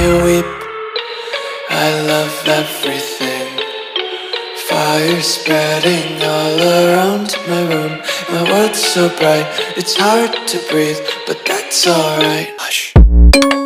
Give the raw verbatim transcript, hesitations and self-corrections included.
you weep. I love everything. Fire spreading all around my room. My world's so bright, it's hard to breathe, but that's alright. Hush.